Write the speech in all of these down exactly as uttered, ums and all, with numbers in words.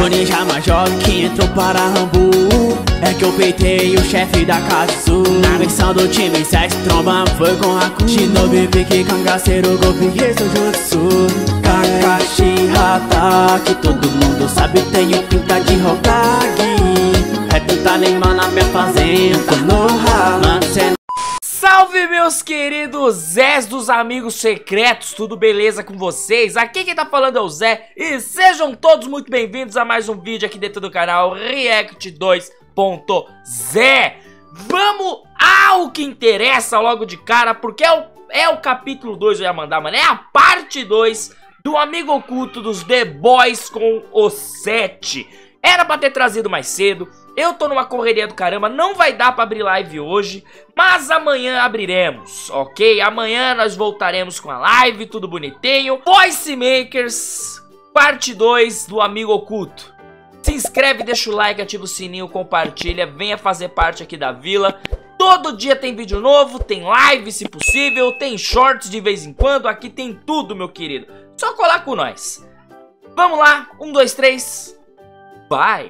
O ninja major que entrou para Rambu. É que eu peitei o chefe da Casa Sul. Na missão do time sete, tromba foi com Haku. Shinobi, pique, cangaceiro, golpe, Sojutsu. Kakashi, Hata, que todo mundo sabe, tenho pinta de Hokage. É pintar Neymar na minha fazenda, Konoha. Salve, meus queridos Zés dos amigos secretos, tudo beleza com vocês? Aqui quem tá falando é o Zé e sejam todos muito bem-vindos a mais um vídeo aqui dentro do canal React dois ponto zero. Vamos ao que interessa logo de cara, porque é o, é o capítulo dois, eu ia mandar, mano, é a parte dois do Amigo Oculto dos The Boys com o sete. Era pra ter trazido mais cedo. Eu tô numa correria do caramba, não vai dar pra abrir live hoje, mas amanhã abriremos, ok? Amanhã nós voltaremos com a live, tudo bonitinho. Voice Makers, parte dois do Amigo Oculto. Se inscreve, deixa o like, ativa o sininho, compartilha, venha fazer parte aqui da vila. Todo dia tem vídeo novo, tem live se possível, tem shorts de vez em quando, aqui tem tudo, meu querido. Só colar com nós. Vamos lá, um, dois, três, vai!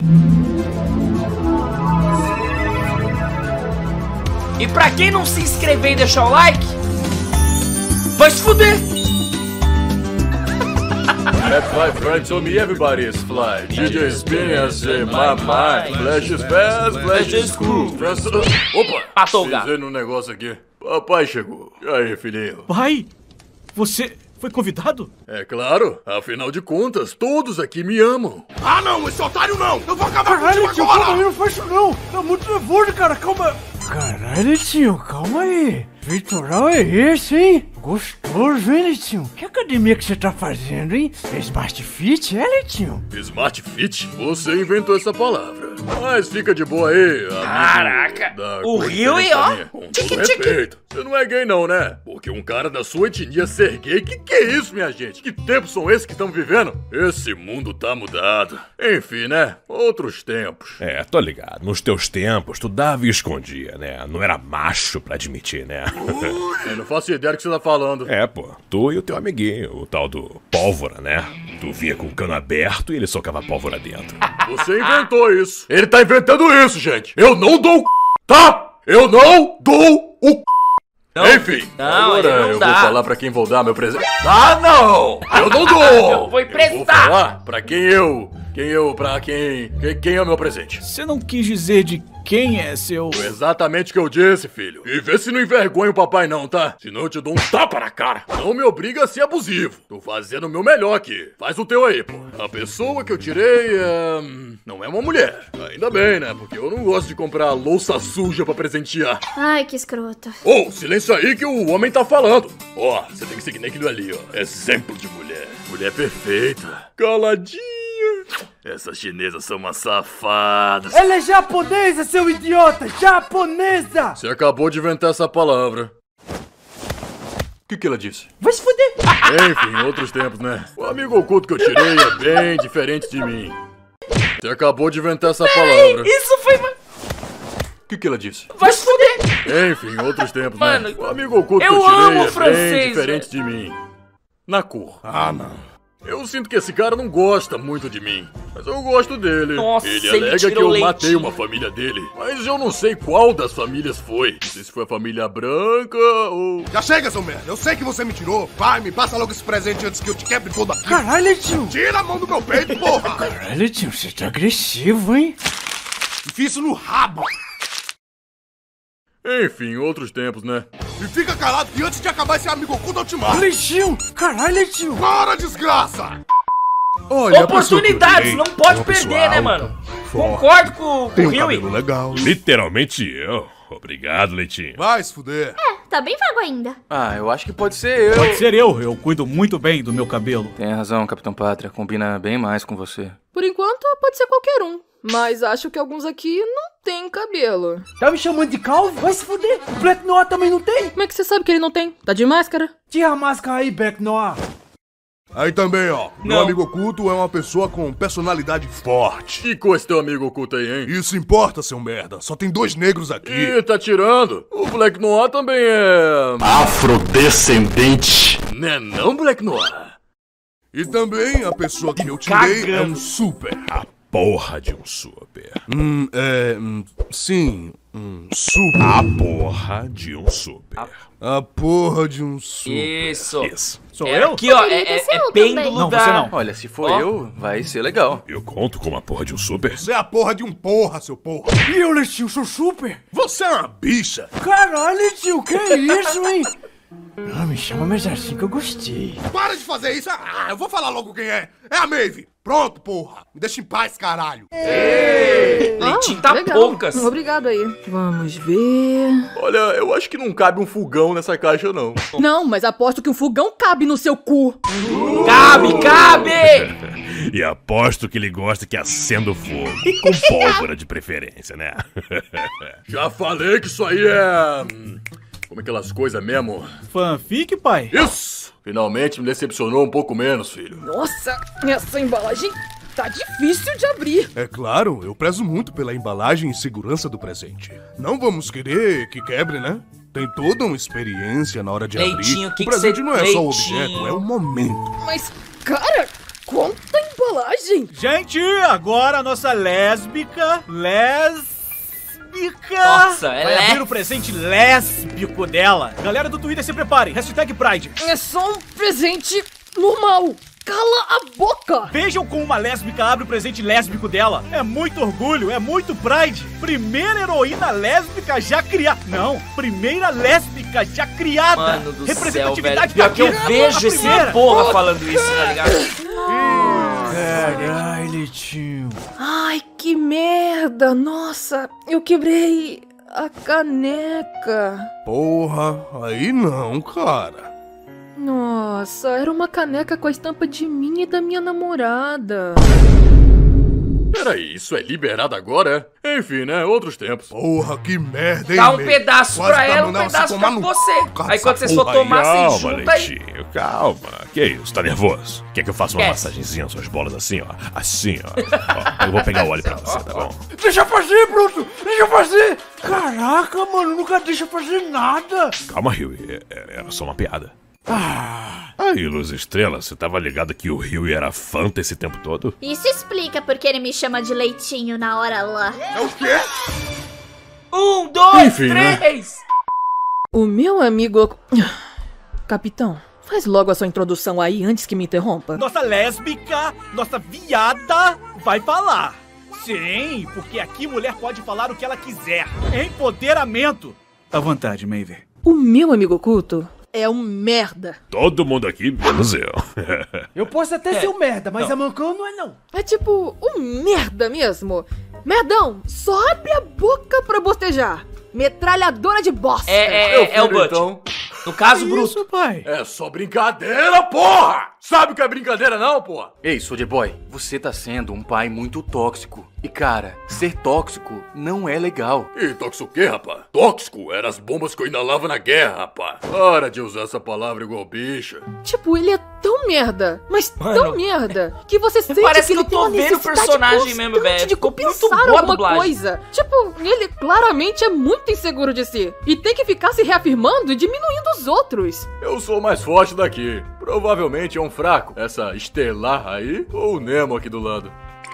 E pra quem não se inscrever e deixar o like, vai se fuder! That's fly, friends, so me everybody's fly. D J Spin, I say my mind. Flash is fast, flash is cool. Opa! Matou o gato. Fiz um negócio aqui. Papai chegou. E aí, filhinho? Pai, você foi convidado? É claro, afinal de contas, todos aqui me amam. Ah não, esse otário não! Eu vou acabar Caralho, contigo tio, agora! calma aí, não faz isso não! Tá muito nervoso, cara, calma! Caralho, tio, calma aí! Peitoral é esse, hein? Gostoso, hein, Leitinho? Que academia que você tá fazendo, hein? É Smart Fit, é, Leitinho? Smart Fit? Você inventou essa palavra. Mas fica de boa aí, amigo. Caraca, da o cor Rio e diferente da ó. minha. Com Tique, todo tique. respeito. Você não é gay não, né? Porque um cara da sua etnia ser gay, que que é isso, minha gente? Que tempos são esses que estamos vivendo? Esse mundo tá mudado. Enfim, né? Outros tempos. É, tô ligado. Nos teus tempos, tu dava e escondia, né? Não era macho pra admitir, né? Eu não faço ideia do que você tá falando. É, pô. Tu e o teu amiguinho, o tal do Pólvora, né? Tu via com o cano aberto e ele socava pólvora dentro. Você inventou isso. Ele tá inventando isso, gente. Eu não dou o c... tá? Eu não dou o c... Não, Enfim, não, agora ele não eu dá. vou falar pra quem vou dar meu presente. Ah, não! Eu não dou! Eu vou emprestar. Eu vou falar pra quem eu... Quem eu... Pra quem... Quem, quem é o meu presente. Você não quis dizer de quem é seu... Foi exatamente o que eu disse, filho. E vê se não envergonha o papai não, tá? Senão eu te dou um tapa na cara. Não me obriga a ser abusivo. Tô fazendo o meu melhor aqui. Faz o teu aí, pô. A pessoa que eu tirei é... não é uma mulher. Ainda bem, né? Porque eu não gosto de comprar louça suja pra presentear. Ai, que escroto. Ô, oh, silêncio aí que o homem tá falando. Ó, oh, você tem que seguir aquilo ali, ó. Exemplo de mulher. Mulher perfeita. Caladinha. Essas chinesas são umas safadas. Ela é japonesa, seu idiota! Japonesa! Você acabou de inventar essa palavra. O que que ela disse? Vai se fuder! Enfim, outros tempos, né? O amigo oculto que eu tirei é bem diferente de mim. Você acabou de inventar essa palavra. Isso foi... O que que ela disse? Vai se fuder! Enfim, outros tempos, Mano, né? O amigo oculto eu que eu tirei amo é francês, bem diferente de mim. Na cor. Ah, não. Eu sinto que esse cara não gosta muito de mim, mas eu gosto dele. Nossa, ele ele alega que tirou eu leite. matei uma família dele, mas eu não sei qual das famílias foi. Não sei se foi a família branca ou... Já chega, seu merda! Eu sei que você me tirou! Vai, me passa logo esse presente antes que eu te quebre todo aqui! Caralho, tio! Tira a mão do meu peito, porra! Caralho, tio, você tá agressivo, hein? Enfia isso no rabo! Enfim, outros tempos, né? E fica calado que antes de acabar esse amigo oculto eu te mato! Leitinho! Caralho, tio! Para, desgraça! Olha, Oportunidades, não pode é uma perder, pessoa né, alta, mano? forte, Concordo com, com tem o um Rio. cabelo legal. Literalmente eu. Obrigado, Leitinho. Vai se fuder! Tá bem vago ainda. Ah, eu acho que pode ser eu. Pode ser eu, eu cuido muito bem do meu cabelo. Tem razão, Capitão Pátria. Combina bem mais com você. Por enquanto, pode ser qualquer um. Mas acho que alguns aqui não têm cabelo. Tá me chamando de calvo? Vai se fuder! O Black Noir também não tem? Como é que você sabe que ele não tem? Tá de máscara? Tira a máscara aí, Black Noir! Aí também, ó. Meu Não. amigo oculto é uma pessoa com personalidade forte. E com esse teu amigo oculto aí, hein? Isso importa, seu merda. Só tem dois negros aqui. Ih, tá tirando. O Black Noir também é... Afrodescendente. Né não, Black Noir? E também a pessoa que eu tirei é um Cagando. super. porra de um super. Hum, é... Hum, sim, um super. A porra de um super. A porra de um super. Isso. Isso. Sou É, eu? aqui, ó, Poderia é, ter é, sido é também. pêndulo Não, da... você não. Olha, se for Ó. eu, vai ser legal. Eu conto com uma porra de um super? Você é a porra de um porra, seu porra. E eu, Leitinho, sou super? Você é uma bicha. Caralho, Leitinho, que é isso, hein? Não, me chama mais assim que eu gostei. Para de fazer isso. Ah, eu vou falar logo quem é. É a Maeve. Pronto, porra. Me deixa em paz, caralho. Leitinho Ah, tá legal. poucas. Obrigado aí. Vamos ver... Olha, eu acho que não cabe um fogão nessa caixa, não. Não, mas aposto que um fogão cabe no seu cu. Cabe, cabe! E aposto que ele gosta que acenda o fogo. Com pólvora de preferência, né? Já falei que isso aí é... hum, Como aquelas coisas mesmo. Fanfic, pai? Isso! Finalmente me decepcionou um pouco menos, filho. Nossa, essa embalagem tá difícil de abrir. É claro, eu prezo muito pela embalagem e segurança do presente. Não vamos querer que quebre, né? Tem toda uma experiência na hora de Leitinho, abrir. que o que presente cê- não é só o Leitinho. objeto, é o momento. Mas, cara, quanta embalagem. Gente, agora a nossa lésbica, lésbica... Nossa, é vai abrir lésbica. o presente lésbico dela. Galera do Twitter, se preparem. Hashtag Pride. É só um presente normal. Cala a boca. Vejam como uma lésbica abre o presente lésbico dela. É muito orgulho, é muito Pride. Primeira heroína lésbica já criada. Não, primeira lésbica já criada. Mano do céu, velho. Representatividade Pior que eu daqui. vejo A esse primeira. porra falando isso, tá ligado? Caralho, Leitinho. Ai, que merda. Nossa, eu quebrei a caneca. Porra, aí não, cara. Nossa, era uma caneca com a estampa de mim e da minha namorada. Peraí, isso é liberado agora, é? Enfim, né? Outros tempos. Porra, que merda, hein, Dá um Maeve? pedaço Quase pra dá ela, um mandar você pedaço tomar pra no você. cu, Aí quando você for porra aí. tomar, você Calma, junta aí. Leitinho, calma. Que isso, tá nervoso? Quer que eu faça uma Esquece. massagenzinha nas suas bolas assim, ó? Assim, ó. Ó, eu vou pegar o óleo pra você, tá bom? Deixa eu fazer, Bruto. Deixa eu fazer. Caraca, mano, nunca deixa eu fazer nada. Calma, Rio. Era só uma piada. Aí, Luz Estrela, você tava ligado que o Rio era Fanta esse tempo todo? Isso explica porque ele me chama de Leitinho na hora lá. É o quê? Um, dois, Enfim, né? três. O meu amigo... Capitão, faz logo a sua introdução aí antes que me interrompa. Nossa lésbica, nossa viada vai falar. Sim, porque aqui mulher pode falar o que ela quiser. Empoderamento. À vontade, Maeve. O meu amigo oculto é um merda. Todo mundo aqui, menos eu. Eu posso até ser um merda, mas a Mancão não é não. É tipo um merda mesmo. Merdão, só abre a boca pra bostejar. Metralhadora de bosta. É, é, é o Butch. Então, No caso, Que Bruto. isso, pai? É só brincadeira, porra! Sabe o que é brincadeira não, porra? Ei, Soldier Boy, você tá sendo um pai muito tóxico. E cara, ser tóxico não é legal. E tóxico o quê, rapá? Tóxico eram as bombas que eu inalava na guerra, rapá. Para de usar essa palavra igual bicha. Tipo, ele é tão merda, mas Mano, tão merda, que você sente parece que que ele eu tem tô uma vendo o necessidade personagem mesmo, constante velho. de Ficou muito compensar boa a alguma dublagem. coisa. Tipo, ele claramente é muito inseguro de si. E tem que ficar se reafirmando e diminuindo os outros. Eu sou o mais forte daqui. Provavelmente é um fraco. Essa Estelar aí ou o Nemo aqui do lado.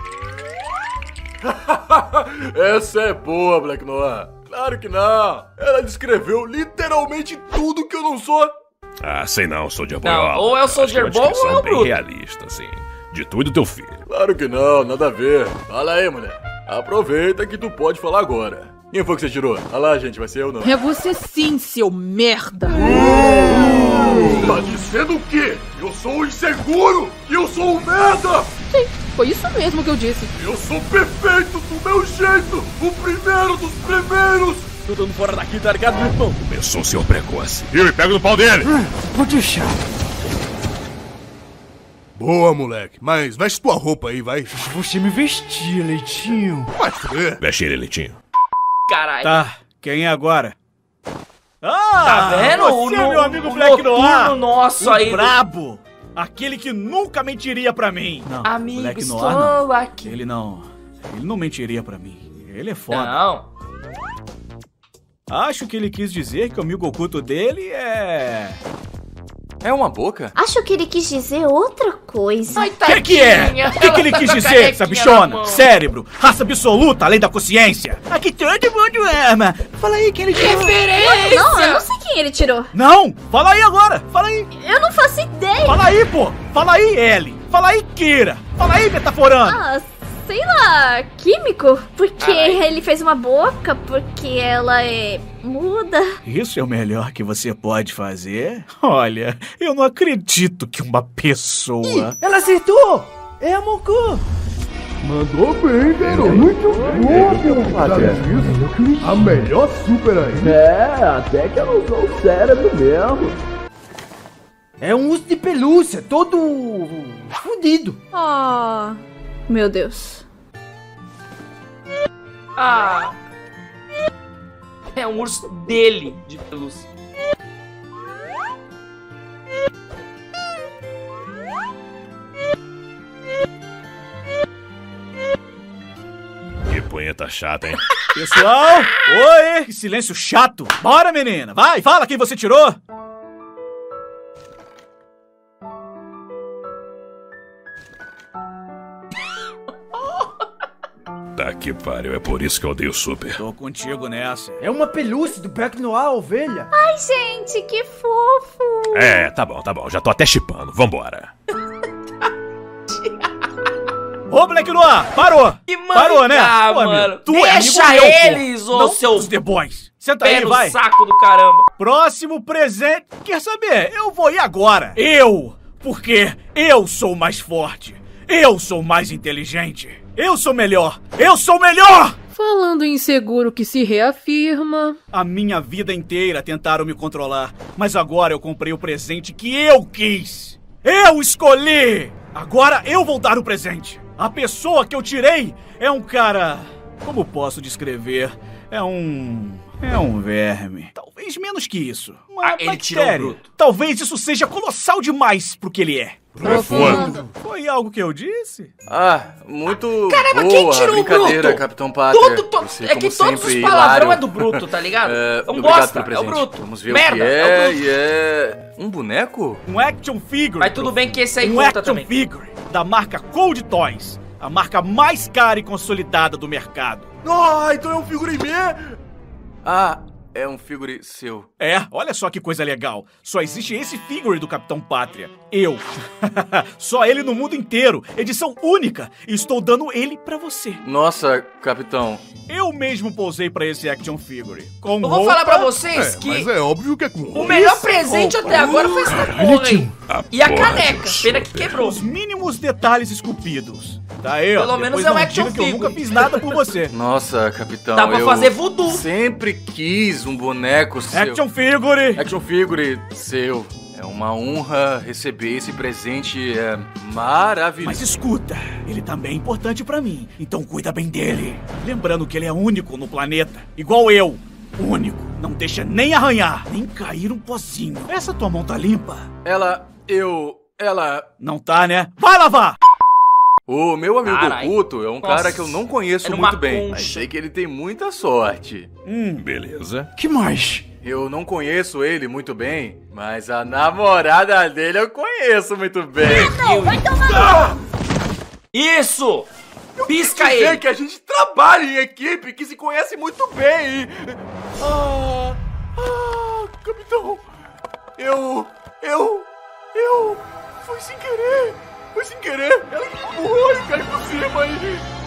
Essa é boa, Black Noir. Claro que não. Ela descreveu literalmente tudo que eu não sou. Ah, sei não, Soldier Boy. Não, ó, ou é o acho que Soldier uma Boy ou é descrição o bem Bruto. realista, assim. De tu e do teu filho. Claro que não, nada a ver. Fala aí, mulher. Aproveita que tu pode falar agora. Quem foi que você tirou? Ah lá, gente, vai ser eu não. É você sim, seu merda. Tá dizendo o quê? Eu sou o inseguro! E eu sou o merda! Sim, foi isso mesmo que eu disse. Eu sou perfeito do meu jeito! O primeiro dos primeiros! Tô dando fora daqui, tá ligado, meu irmão? Começou o senhor precoce. Viu? E pega no pau dele! Vou deixar. Boa, moleque. Mas veste tua roupa aí, vai. Você me vestir, Leitinho. Vai fuder. Veste ele, Leitinho. Caralho. Tá, quem é agora? Ah, Tá vendo? Você, O no- meu amigo o Black noturno Noir. nosso o aí. brabo. Aquele que nunca mentiria pra mim. Não, Amigo, Black estou Noir não. aqui. Ele não. Ele não mentiria pra mim. Ele é foda. Não. Acho que ele quis dizer que o amigo oculto dele é... É uma boca? Acho que ele quis dizer outra coisa. Ai, O que que é? O que que ele quis dizer, essa bichona? Cérebro, raça absoluta, além da consciência. Aqui todo mundo ama. Fala aí quem ele tirou. Referência! Não, eu não sei quem ele tirou. Não, fala aí agora, fala aí. Eu não faço ideia. Fala aí, pô. Fala aí, Ellie. Fala aí, Kira. Fala aí, metaforando. Ah, sei lá, químico? Porque Ai. ele fez uma boca, porque ela é muda. Isso é o melhor que você pode fazer? Olha, eu não acredito que uma pessoa... Ela acertou! É a Monku! Mandou bem, garoto. Muito bom, Pátria. A melhor super aí. É, até que ela usou o cérebro mesmo. É um urso de pelúcia, todo fudido. Oh, meu Deus. Ah. É um urso dele, de pelúcia. Que punheta chata, hein? Pessoal, oi, que silêncio chato. Bora, menina, vai, fala quem você tirou. Tá que pariu, é por isso que eu odeio Super. Tô contigo nessa. É uma pelúcia do Beck Noir, ovelha. Ai, gente, que fofo. É, tá bom, tá bom, já tô até chipando, vambora. Ô, Black Noir, parou! Que Parou, né? mangá, Pô, mano. amigo, tu é Deixa amigo meu, pô. eles, ô Não seu os The Boys. Senta pé aí, no vai. saco do caramba. Próximo presente. Quer saber? Eu vou ir agora. Eu! Porque eu sou mais forte. Eu sou mais inteligente. Eu sou melhor. Eu sou melhor! Falando em seguro que se reafirma. A minha vida inteira tentaram me controlar. Mas agora eu comprei o presente que eu quis. Eu escolhi! Agora eu vou dar o presente. A pessoa que eu tirei é um cara... Como posso descrever? É um... É um verme. Talvez menos que isso. Uma Ah, ele tirou o bactéria. bruto. Talvez isso seja colossal demais pro que ele é. Profundo. Foi algo que eu disse? Ah, muito Caramba, boa quem tirou o brincadeira, Bruto? Capitão Pátria. Tudo, to... Você, É como que todos sempre, os palavrão hilário. é do Bruto, tá ligado? É, é um obrigado bosta, pelo é o presente. Bruto. Vamos ver Merda, o que é é, o Bruto. e é... Um boneco? Um action figure. Mas tudo bem que esse aí um conta action também. figure da marca Cold Toys. A marca mais cara e consolidada do mercado. Ah, então é um figurinha. Ah, é um figure seu. É, olha só que coisa legal. Só existe esse figure do Capitão Pátria. Eu. Só ele no mundo inteiro. Edição única. E estou dando ele pra você. Nossa, capitão. Eu mesmo pousei pra esse action figure. Com Eu vou roupa... falar pra vocês que Mas é óbvio que é com o melhor presente até agora foi essa porra aí. E a porra caneca, do pena que Super. quebrou. Os mínimos detalhes esculpidos. Tá aí, ó. Pelo menos Depois é um não action diga que eu figure. nunca fiz nada por você. Nossa, capitão. Dá pra eu fazer voodoo. Sempre quis um boneco seu. Action figure. Action figure seu. É uma honra receber esse presente, é maravilhoso. Mas escuta, ele também é importante pra mim, então cuida bem dele. Lembrando que ele é único no planeta, igual eu. Único, não deixa nem arranhar, nem cair um pozinho. Essa tua mão tá limpa? Ela, eu, ela... Não tá, né? Vai lavar! O meu amigo Carai. oculto é um Nossa, cara que eu não conheço era muito uma bem, mas concha. sei que ele tem muita sorte. Hum, Beleza. Que mais? Eu não conheço ele muito bem, mas a namorada dele eu conheço muito bem. Não, vai tomar. Isso! Pisca Dizer ele! que a gente trabalha em equipe, que se conhece muito bem. e- Ah, ah, capitão. Eu, eu, eu... Foi sem querer. Foi sem querer. Ela me empurrou e caiu por cima e...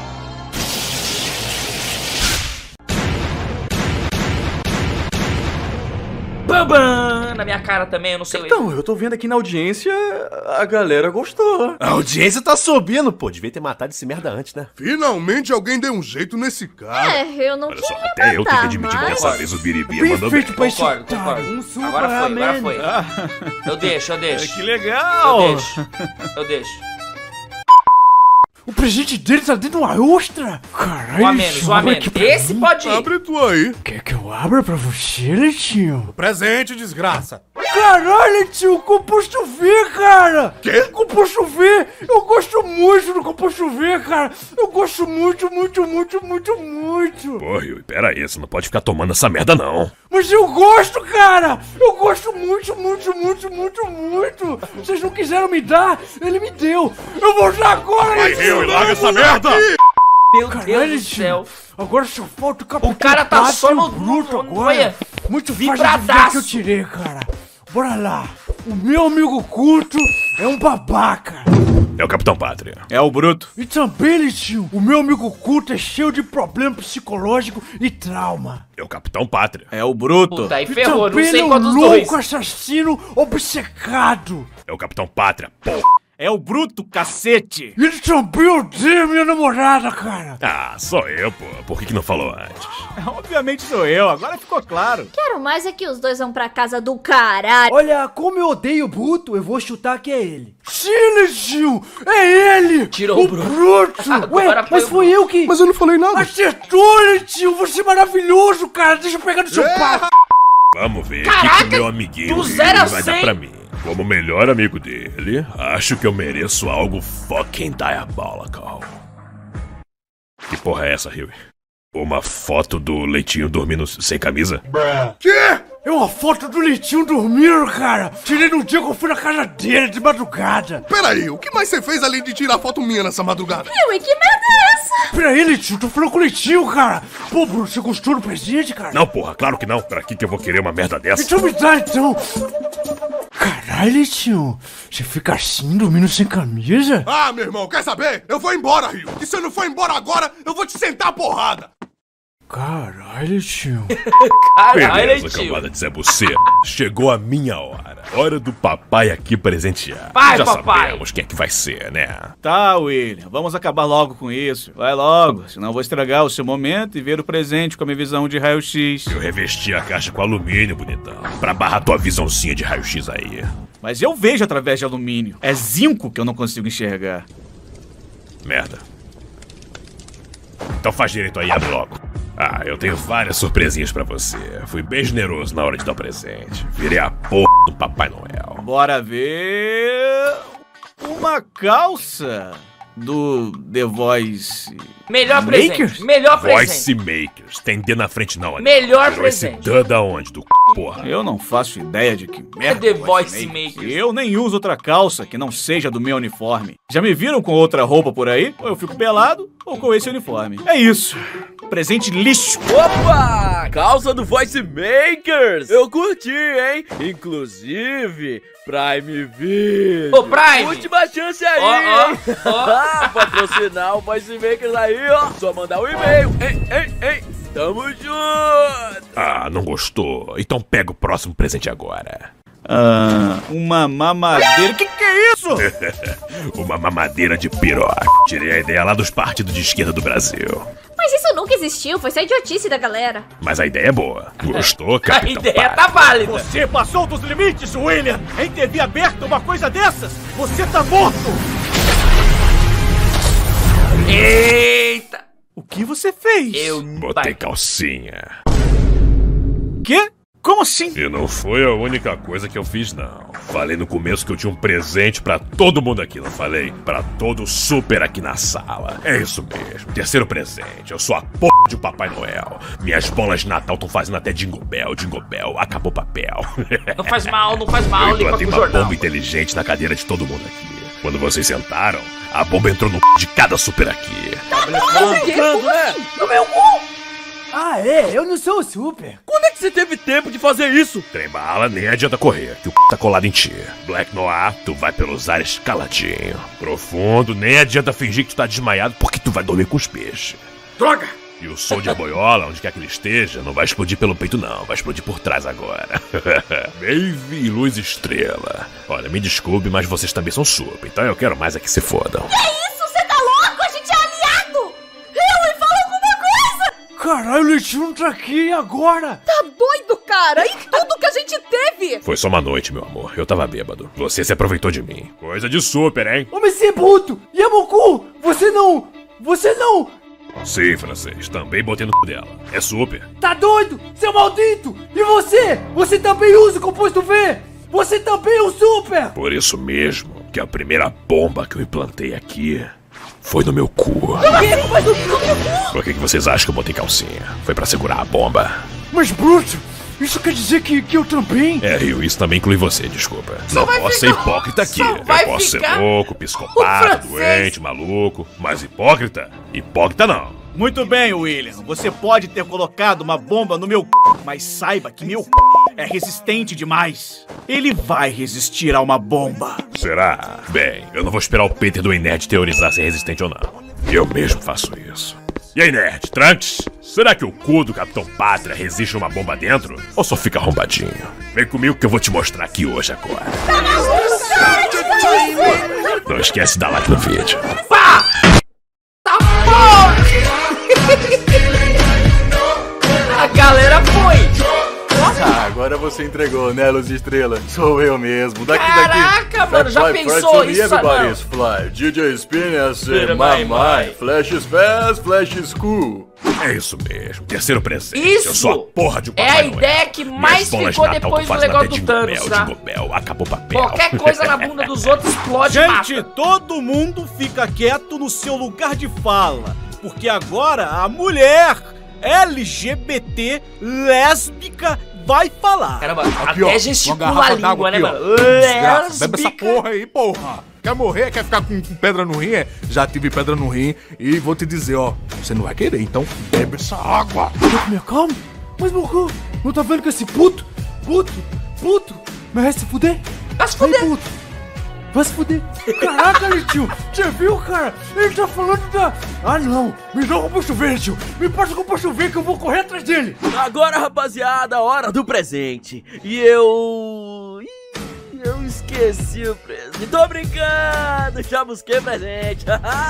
Bam! Na minha cara também, eu não sei. Então, eu tô vendo aqui na audiência, a galera gostou. A audiência tá subindo, pô. Devia ter matado esse merda antes, né? Finalmente alguém deu um jeito nesse cara. É, eu não Olha só, queria até eu tenho que matar, admitir que mas... dessa vez o Biribia mandou bem. Perfeito pra Concordo, chutar. concordo. Um super Agora foi, agora ramen. foi. Eu deixo, eu deixo. que legal! Eu deixo. Eu deixo. O presente dele tá dentro de uma ostra. Caralho, Um a menos, um a abre menos. aqui pra Esse mim. pode ir. Abre tu aí. Quer que eu abra pra você, Leitinho? Presente, desgraça. Caralho, tio, composto V, cara! Quê? Composto V! Eu gosto muito do composto V, cara! Eu gosto muito, muito, muito, muito, muito! Pô, Rio, pera aí, você não pode ficar tomando essa merda, não. Mas eu gosto, cara! Eu gosto muito, muito, muito, muito, muito! Vocês não quiseram me dar, ele me deu! Eu vou usar agora! Vai, Rio, e larga essa merda! Meu Caralho, Deus do céu. Agora só falta o Capitão O cara tá Pátria só no... bruto agora! Olha, Muito vibradaço. fácil de que eu tirei, cara! Bora lá! O meu amigo culto é um babaca! É o Capitão Pátria. É o Bruto. E também, Litinho, o meu amigo culto é cheio de problema psicológico e trauma. É o Capitão Pátria. É o Bruto. Puta, aí E ferrou, não também sei ele é qual um dos louco dois. assassino obcecado. É o Capitão Pátria, pô. É o Bruto, cacete. E ele também odeia minha namorada, cara. Ah, sou eu, pô. Por que que não falou antes? Obviamente sou eu, agora ficou claro. Quero mais é que os dois vão pra casa do caralho. Olha, como eu odeio o Bruto, eu vou chutar que é ele. Sim, Litinho, é ele. Tirou o o Bruto. Bruto. Agora Ué, mas foi eu que... Mas eu não falei nada. Acertou, Litinho, você é maravilhoso, cara. Deixa eu pegar no seu papo. Vamos ver o que Caraca, que meu amiguinho do Rio zero a vai dar cem. pra mim. Como melhor amigo dele, acho que eu mereço algo fucking diabolical. Que porra é essa, Rio? Uma foto do Leitinho dormindo sem camisa? Quê? É uma foto do Litinho dormindo, cara. Tirei no dia que eu fui na casa dele de madrugada. Peraí, o que mais você fez além de tirar foto minha nessa madrugada? Ui, que merda é essa? Peraí, Litinho, tô falando com o Litinho, cara. Pô, Bruno, você gostou do presente, cara? Não, porra, claro que não. Pra que que eu vou querer uma merda dessa? Então me dá, então. Caralho, Litinho, você fica assim, dormindo sem camisa? Ah, meu irmão, quer saber? Eu vou embora, Rio. E se eu não for embora agora, eu vou te sentar a porrada. Caralho, tio. Caralho, Beleza, tio. cambada de Zé Buceta. Chegou a minha hora. Hora do papai aqui presentear. Vai, Já papai. sabemos quem é que vai ser, né? Tá, William, vamos acabar logo com isso. Vai logo, senão eu vou estragar o seu momento e ver o presente com a minha visão de raio-x. Eu revesti a caixa com alumínio, bonitão. Pra barrar tua visãozinha de raio-x aí. Mas eu vejo através de alumínio. É zinco que eu não consigo enxergar. Merda. Então faz direito aí, abre logo. Ah, eu tenho várias surpresinhas pra você. Fui bem generoso na hora de dar o presente. Virei a porra do Papai Noel. Bora ver... Uma calça do The Voice... Melhor presente. Makers? Melhor Voice presente. Makers. Tem D na frente não, ali. Melhor Tirou presente. esse D da onde, do c... porra? Eu não faço ideia de que merda The é Voice Makers. Eu nem uso outra calça que não seja do meu uniforme. Já me viram com outra roupa por aí? Ou eu fico pelado, ou com esse uniforme. É isso. Presente lixo. Opa! Calça do Voice Makers! Eu curti, hein? Inclusive, Prime Video. Ô, Prime! Última chance aí, Ó, ó, hein? ó. Ah, patrocinar o Voice Makers aí, ó. Só mandar um e-mail. Ei, ei, ei. Tamo junto! Ah, não gostou? Então pega o próximo presente agora. Ah, uma mamadeira. Que que é isso? Uma mamadeira de piroca. Tirei a ideia lá dos partidos de esquerda do Brasil. Mas isso nunca existiu, foi só idiotice da galera. Mas a ideia é boa. Gostou, A Capitão ideia Pátria? tá válida. Você passou dos limites, William! Em T V aberta, uma coisa dessas! Você tá morto! Eita! O que você fez? Eu... Botei calcinha. Quê? Como assim? E não foi a única coisa que eu fiz, não. Falei no começo que eu tinha um presente pra todo mundo aqui, não falei? Pra todo super aqui na sala. É isso mesmo. Terceiro presente. Eu sou a porra de Papai Noel. Minhas bolas de Natal estão fazendo até Jingle Bell, Jingle Bell. Acabou o papel. Não faz mal, não faz mal, Eu limpa implantei com o uma jornal. bomba inteligente na cadeira de todo mundo aqui. Quando vocês sentaram, a bomba entrou no de cada super aqui. O quê? né? No meu cu! Ah, é? Eu não sou o super. Quando é que você teve tempo de fazer isso? Trem bala, nem adianta correr, que o c... tá colado em ti. Black Noir, tu vai pelos ares caladinho. Profundo, nem adianta fingir que tu tá desmaiado, porque tu vai dormir com os peixes. Droga! E o Soldier Boiola, onde quer que ele esteja, não vai explodir pelo peito não, vai explodir por trás agora. Maeve e Luz Estrela. Olha, me desculpe, mas vocês também são super, então eu quero mais é que se fodam. Que isso? Você tá louco? A gente é aliado! Eu, fala alguma coisa! Caralho, o Litinho tá aqui agora. Tá doido, cara? E tudo que a gente teve? Foi só uma noite, meu amor, eu tava bêbado. Você se aproveitou de mim. Coisa de super, hein? Ô, Messi Bruto! Yamoku! Você não... Você não... Sim, francês, também botei no c... dela. É super. Tá doido? Seu maldito! E você? Você também usa o composto V? Você também é um super! Por isso mesmo que a primeira bomba que eu implantei aqui foi no meu cu. Mas o cu? Por que, que vocês acham que eu botei calcinha? Foi pra segurar a bomba. Mas, bruto, isso quer dizer que, que eu também? É, Rio, isso também inclui você, desculpa. Só Não vai posso ficar- ser hipócrita aqui. só vai Eu posso ser ficar louco, o psicopata, francês. doente, maluco. Mas hipócrita? Hipócrita não. Muito bem, William. Você pode ter colocado uma bomba no meu c... mas saiba que meu c... é resistente demais. Ele vai resistir a uma bomba. Será? Bem, eu não vou esperar o Peter do Nerd teorizar se é resistente ou não. Eu mesmo faço isso. E aí, Nerd, Trunks? Será que o cu do Capitão Pátria resiste a uma bomba dentro? Ou só fica arrombadinho? Vem comigo que eu vou te mostrar aqui hoje agora. Não esquece de dar like no vídeo. Pá! Tá bom! A galera foi! Ah, agora você entregou, né, Luz de Estrela? Sou eu mesmo. Daqui, Caraca, daqui. mano, já Fly, pensou fly, isso, everybody's fly. D J Spin as Little my my my. Flash is fast, flash is cool. É isso mesmo, terceiro presente. Isso Eu sou a porra de um é Papai a Noel. ideia que Minhas mais bolas de ficou Natal depois tão do fazendo negócio até do Jingle Thanos, Bell, tá? Jingle Bell, acabou o papel. Qualquer coisa na bunda dos outros explode e mata. Gente, todo mundo fica quieto no seu lugar de fala, porque agora a mulher L G B T lésbica vai falar. Caramba, Aqui, ó, até uma gesticula garrafa a língua, d'água né, aqui, ó. mano? Desgraça, bebe essa Lésbica. porra aí, porra. Quer morrer? Quer ficar com, com pedra no rim? É? Já tive pedra no rim e vou te dizer, ó, você não vai querer, então bebe essa água. Me calma. Mas, Mocu, não tá vendo que esse puto, puto, puto, merece se fuder? Vai se fuder. Aí, puto, vai se fuder. Caraca, tio, você viu, cara? Ele tá falando da... Ah, não, me dá roupa chuveiro, tio. Me passa roupa chuveiro que eu vou correr atrás dele. Agora, rapaziada, hora do presente. E eu... Ih, eu esqueci o presente. Tô brincando, já busquei presente.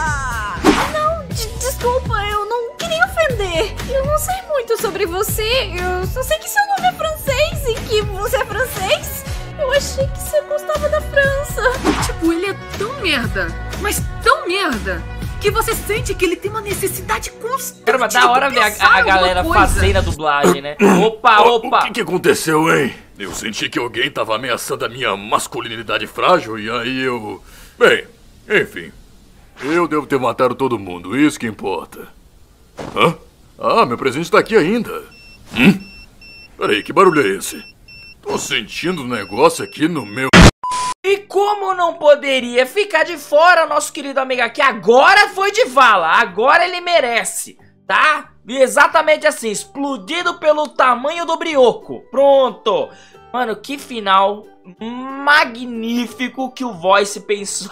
Não, de- desculpa, eu não queria ofender. Eu não sei muito sobre você. Eu só sei que seu nome é francês e que você é francês. Eu achei que você gostava da França. Tipo, ele é tão merda, mas tão merda, que você sente que ele tem uma necessidade constante. Caramba, da hora de ver a, pensar a alguma galera coisa. fazendo a dublagem, né? Opa, opa! O que, que aconteceu, hein? Eu senti que alguém tava ameaçando a minha masculinidade frágil e aí eu... Bem, enfim. Eu devo ter matado todo mundo, isso que importa. Hã? Ah, meu presente tá aqui ainda. Hum? Peraí, que barulho é esse? Tô sentindo um negócio aqui no meu... E como não poderia ficar de fora, nosso querido amigo aqui agora foi de vala, agora ele merece, tá? E exatamente assim, explodido pelo tamanho do brioco, pronto. Mano, que final magnífico que o Voice pensou.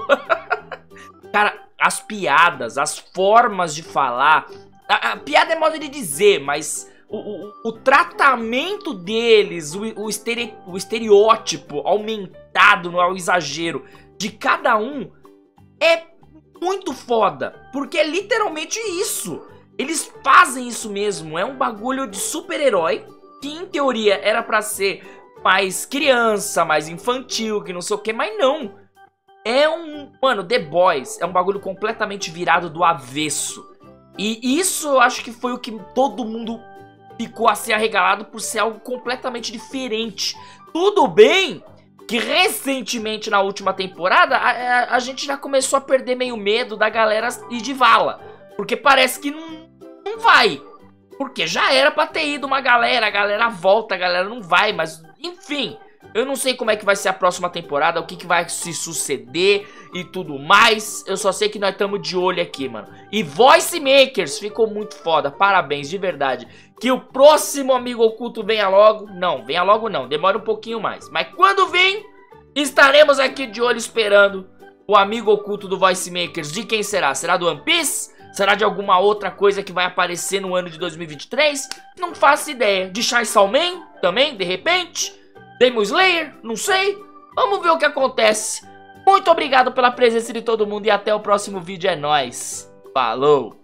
Cara, as piadas, as formas de falar, a, a piada é modo de dizer, mas... O, o, o tratamento deles, o, o, estere, o estereótipo aumentado no ao exagero de cada um é muito foda. Porque é literalmente isso. Eles fazem isso mesmo. É um bagulho de super-herói que em teoria era pra ser mais criança, mais infantil, que não sei o que, mas não. É um... Mano, The Boys é um bagulho completamente virado do avesso. E isso eu acho que foi o que todo mundo... ficou assim arregalado por ser algo completamente diferente. Tudo bem que recentemente na última temporada a, a, a gente já começou a perder meio medo da galera ir de vala. Porque parece que não, não vai. Porque já era pra ter ido uma galera, a galera volta, a galera não vai, mas enfim... Eu não sei como é que vai ser a próxima temporada, o que, que vai se suceder e tudo mais. Eu só sei que nós estamos de olho aqui, mano. E Voice Makers ficou muito foda, parabéns, de verdade. Que o próximo amigo oculto venha logo. Não, venha logo não, demora um pouquinho mais. Mas quando vem, estaremos aqui de olho esperando o amigo oculto do Voice Makers. De quem será? Será do One Piece? Será de alguma outra coisa que vai aparecer no ano de dois mil e vinte e três? Não faço ideia. De Chainsaw Man também, de repente? Demon Slayer? Não sei. Vamos ver o que acontece. Muito obrigado pela presença de todo mundo e até o próximo vídeo. É nóis. Falou.